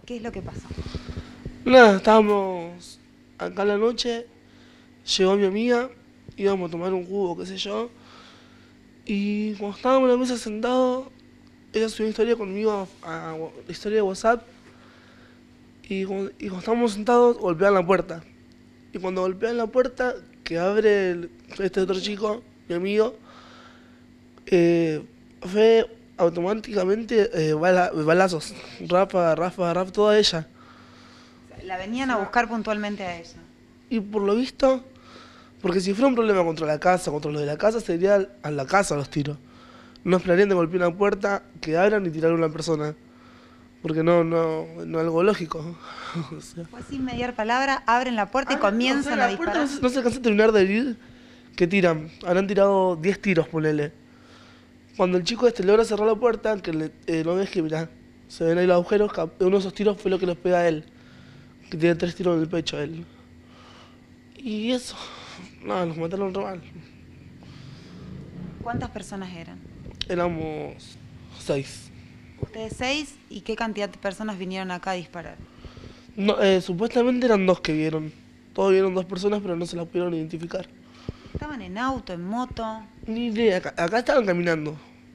¿Qué es lo que pasó? Nada, estábamos acá en la noche, llegó mi amiga, íbamos a tomar un jugo, qué sé yo, y cuando estábamos en la mesa sentados, ella subió una historia conmigo la historia de WhatsApp, y cuando estábamos sentados, golpean la puerta. Y cuando golpean la puerta, que abre este otro chico, mi amigo, eh, fue automáticamente balazos, Rafa, toda ella. La O venían a sea, buscar puntualmente a ella. y por lo visto, porque si fuera un problema contra la casa, contra los de la casa, sería a la casa los tiros. No esperarían de golpear una puerta, que abran y tirar a una persona. Porque no es algo lógico. O sea, Fue sin mediar palabra, abren la puerta y o sea, comienzan a la puerta disparar. no se alcanza a terminar de herir, que tiran. Habrán tirado 10 tiros, ponele. Cuando el chico este logra cerrar la puerta, que no ves que, mirá, se ven ahí los agujeros, uno de esos tiros fue lo que les pega a él. Que tiene 3 tiros en el pecho a él. Y eso, no, nos mataron re mal. ¿Cuántas personas eran? Éramos 6. Ustedes 6 y qué cantidad de personas vinieron acá a disparar. No, supuestamente eran 2 que vieron. Todos vieron 2 personas, pero no se las pudieron identificar. Estaban en auto, en moto. Ni idea, acá estaban caminando.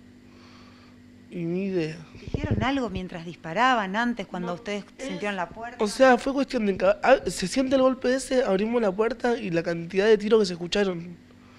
Y ni idea. ¿Dijeron algo mientras disparaban antes cuando ustedes sintieron la puerta? O sea, fue cuestión de que se siente el golpe ese, abrimos la puerta y la cantidad de tiros que se escucharon.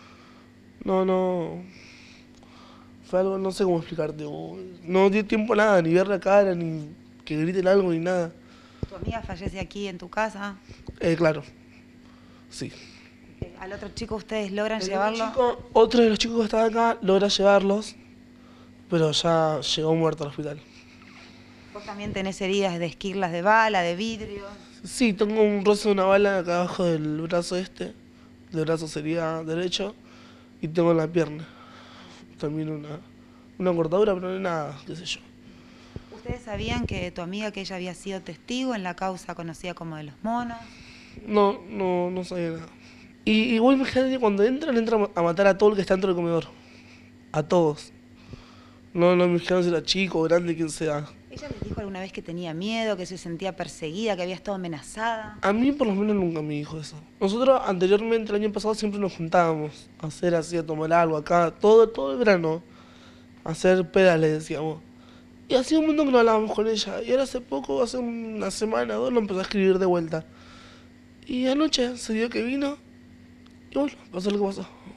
No. Fue algo, no sé cómo explicarte. No dio tiempo a nada, ni ver la cara, ni que griten algo, ni nada. ¿Tu amiga fallece aquí en tu casa? Claro, sí. ¿Al otro chico ustedes logran El otro llevarlo? chico, otro de los chicos que estaba acá logra llevarlos, pero ya llegó muerto al hospital. Vos también tenés heridas de esquirlas de bala, de vidrio. Sí, tengo un roce de una bala acá abajo del brazo este. El brazo sería derecho. Y tengo en la pierna. También una cortadura, pero no es nada, qué sé yo. ¿Ustedes sabían que tu amiga, que ella había sido testigo en la causa conocida como de los monos? No sabía nada. Y igual imagínate que cuando entran a matar a todo el que está dentro del comedor. A todos. No me imagino si era chico, grande, quien sea. ¿Ella les dijo alguna vez que tenía miedo, que se sentía perseguida, que había estado amenazada? A mí por lo menos nunca me dijo eso. Nosotros anteriormente, el año pasado, siempre nos juntábamos a hacer así, a tomar algo acá, todo el verano. A hacer pedales, decíamos. Y hacía un montón que no hablábamos con ella. Y ahora hace poco, hace una semana o dos, lo empezó a escribir de vuelta. Y anoche se dio que vino. Y bueno, pasó lo que pasó.